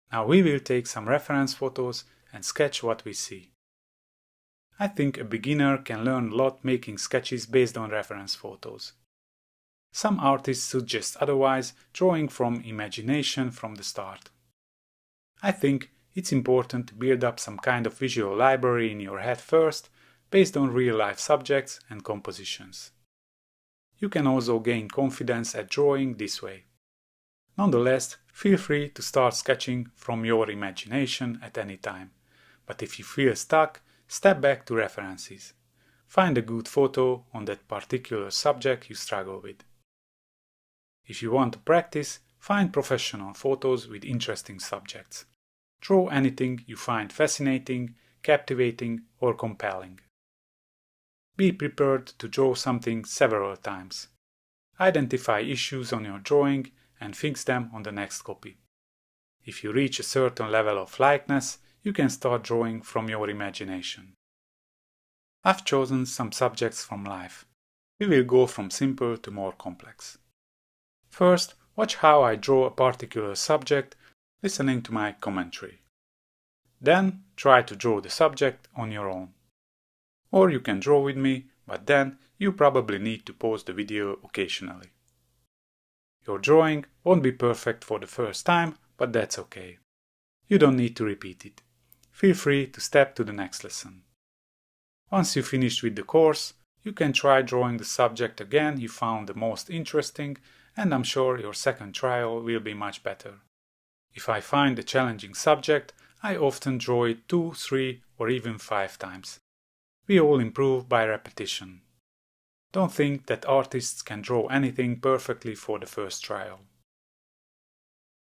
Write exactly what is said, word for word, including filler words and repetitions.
Now we will take some reference photos and sketch what we see. I think a beginner can learn a lot making sketches based on reference photos. Some artists suggest otherwise, drawing from imagination from the start. I think it's important to build up some kind of visual library in your head first, based on real-life subjects and compositions. You can also gain confidence at drawing this way. Nonetheless, feel free to start sketching from your imagination at any time, but if you feel stuck, step back to references. Find a good photo on that particular subject you struggle with. If you want to practice, find professional photos with interesting subjects. Draw anything you find fascinating, captivating, or compelling. Be prepared to draw something several times. Identify issues on your drawing and fix them on the next copy. If you reach a certain level of likeness, you can start drawing from your imagination. I've chosen some subjects from life. We will go from simple to more complex. First, watch how I draw a particular subject, listening to my commentary. Then, try to draw the subject on your own. Or you can draw with me, but then you probably need to pause the video occasionally. Your drawing won't be perfect for the first time, but that's okay. You don't need to repeat it. Feel free to step to the next lesson. Once you finished with the course, you can try drawing the subject again you found the most interesting, and I'm sure your second trial will be much better. If I find a challenging subject, I often draw it two, three, or even five times. We all improve by repetition. Don't think that artists can draw anything perfectly for the first trial.